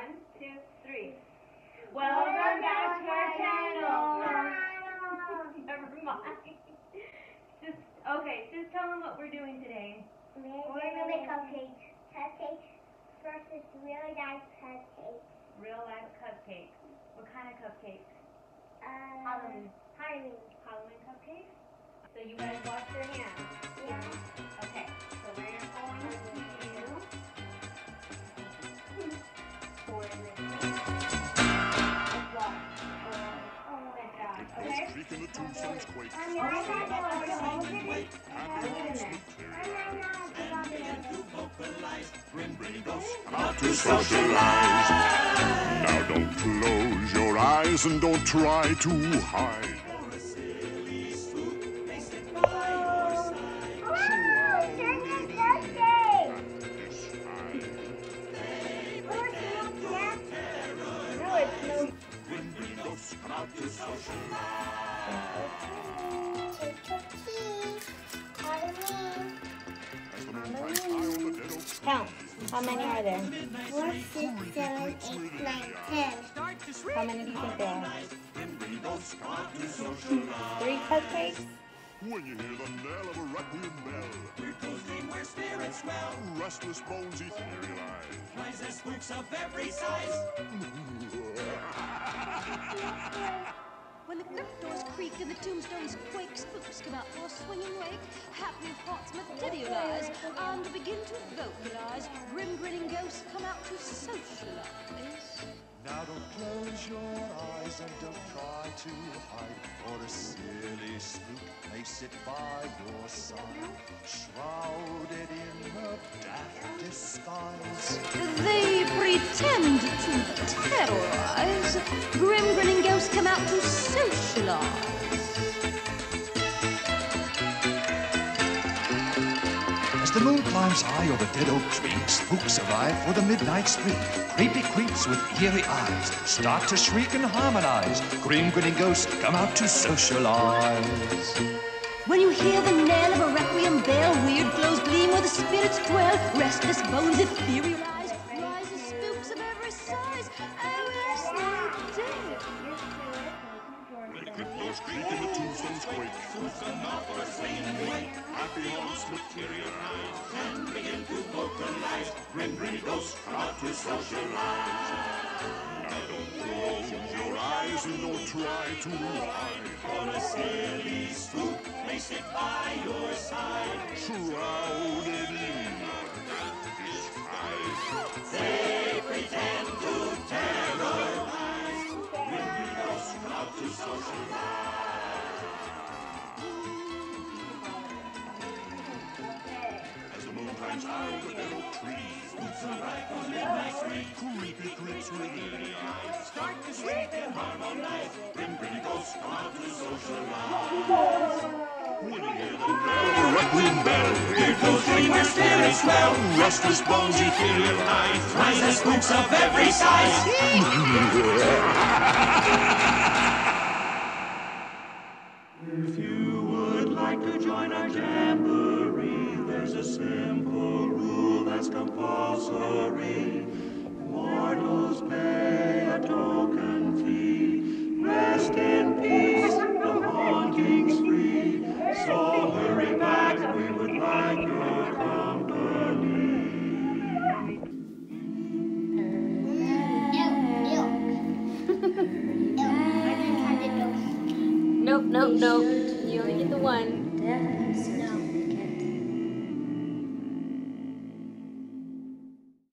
1, 2, 3. Welcome back to our channel. Never mind. Just tell them what we're doing today. We're gonna make cupcakes. Cupcakes versus really nice cupcakes. Real life cupcakes. What kind of cupcakes? Halloween. Halloween cupcakes? So you guys wash your hands. Yeah. Okay. So we're going to pour in this water. Good job. Okay? Creak and the tombstones quake. Bring ghosts out to socialize. Now don't close your eyes and don't try to hide. Bring ghosts out to Count. How many are there? 4, 6, 7, 8, 9, 10. How many do you think there are? 3 cupcakes? When you hear the knell of a requiem bell, we're coasting where spirits dwell. Restless bones etherealize. Rise as spooks of every size. When the crypt doors creak and the tombstones quake, spooks come out for a swinging wake. Happy thoughts materialize and begin to vocalize. Grim grinning ghosts come out to socialize. Now don't close your eyes and don't try to hide, or a silly spook may sit by your side, shrouded in a daft disguise. They pretend to terrorize. Grim grinning ghosts come out to socialize. As the moon climbs high over dead oak tree, spooks arrive for the midnight spree. Creepy creeps with eerie eyes start to shriek and harmonize. Grim grinning ghosts come out to socialize. When you hear the knell of a requiem bell, weird glows gleam where the spirits dwell. Restless bones etherealize. Rise as spooks of every size. Oh, yes, they did. When the crypt doors creak and the tombstones quake, spooks come out for a swinging wake. Happy hearts materialize and begin to vocalize. Grim ghosts come out to socialize. Now don't close your eyes and don't try to hide, for a silly spook may sit by your side, shrouded in a disguise. They pretend to terrorize. Grim ghosts come out to socialize. As the moon climbs high over the oak trees, spooks arrive on midnight spree. Creepy creeps with eerie eyes start to shriek and harmonize. Grim ghosts come out to socialize. When you hear the knell of a requiem bell, weird ghosts dream where spirits dwell. Restless bones etherealize. Rise as spooks of every size. If you would like to join our jamboree, there's a simple rule that's compulsory. Mortals pay a token fee. Rest in peace, the haunting's free. So hurry back, we would like your company. Nope. You only get the one.